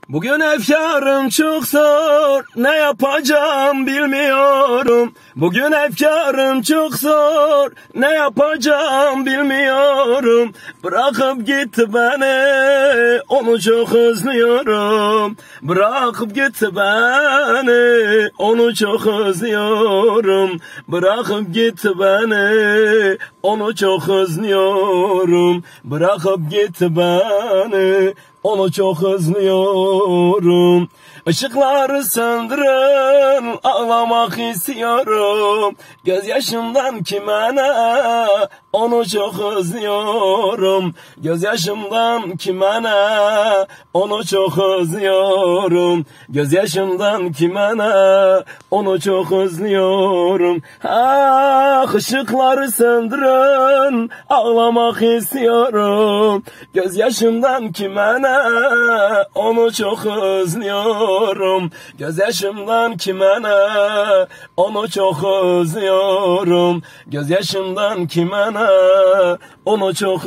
Bugün efkarım çok zor, ne yapacağım bilmiyorum. Bugün efkarım çok zor, ne yapacağım bilmiyorum. Bırakıp gitti beni, onu çok özlüyorum. Bırakıp gitti beni, onu çok özlüyorum. Bırakıp gitti beni, onu çok özlüyorum. Bırakıp gitti beni, onu çok özlüyorum. Işıkları söndürün, ağlamak istiyorum. Gözyaşımdan kime ne, onu çok özlüyorum. Gözyaşımdan kime ne, onu çok özlüyorum. Gözyaşımdan kime ne, onu çok özlüyorum. Ah, ışıkları söndürün, ağlamak istiyorum. Gözyaşımdan kime ne, onu çok özlüyorum. Gözyaşımdan kime ne, onu çok özlüyorum. Gözyaşımdan kime ne, onu çok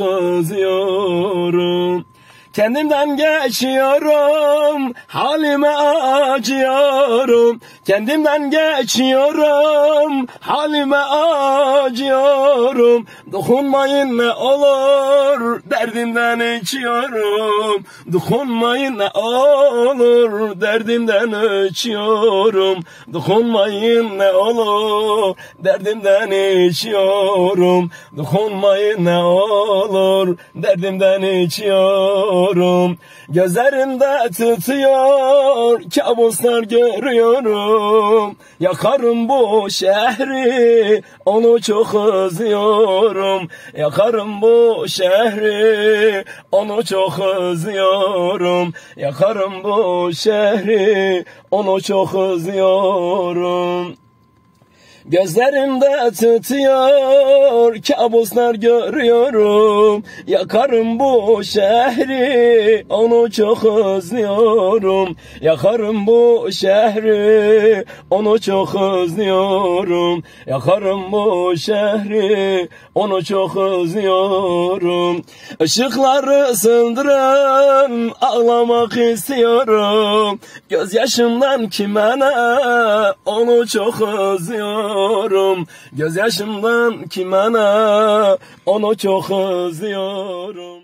özlüyorum. Kendimden geçiyorum, halime acıyorum. Kendimden geçiyorum, halime acıyorum. Dokunmayın ne olur, derdimden içiyorum. Dokunmayın ne olur, derdimden içiyorum. Dokunmayın ne olur, derdimden içiyorum. Dokunmayın ne olur, derdimden içiyorum. Gözlerimde tutuyor, kabuslar görüyorum. Yakarım bu şehri, onu çok özlüyorum. Yakarım bu şehri, onu çok özlüyorum. Yakarım bu şehri, onu çok özlüyorum. Gözlerimde tutuyor, kabuslar görüyorum. Yakarım bu şehri, onu çok özlüyorum. Yakarım bu şehri, onu çok özlüyorum. Yakarım bu şehri, onu çok özlüyorum. Işıkları söndürün, ağlamak istiyorum. Gözyaşımdan kime ne, onu çok özlüyorum. Gözyaşımdan kime ne, onu çok özlüyorum.